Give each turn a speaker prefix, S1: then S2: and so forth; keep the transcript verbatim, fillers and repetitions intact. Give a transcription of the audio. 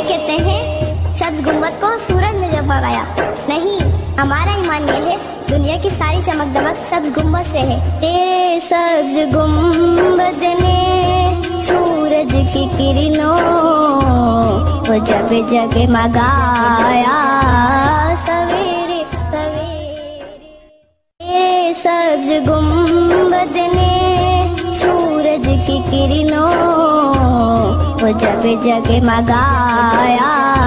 S1: कहते हैं सब्ज गुम्बद को सूरज ने जगमगाया। नहीं, हमारा ईमान ये है दुनिया की सारी चमक दमक सब्ज गुम्बद से है। तेरे सब्ज गुम्बद ने सूरज की किरणों वो जग जगमगाया सवेरे सवेरे। तेरे सब्ज गुम्बद ने सूरज की किरणों वो जग जगमगाया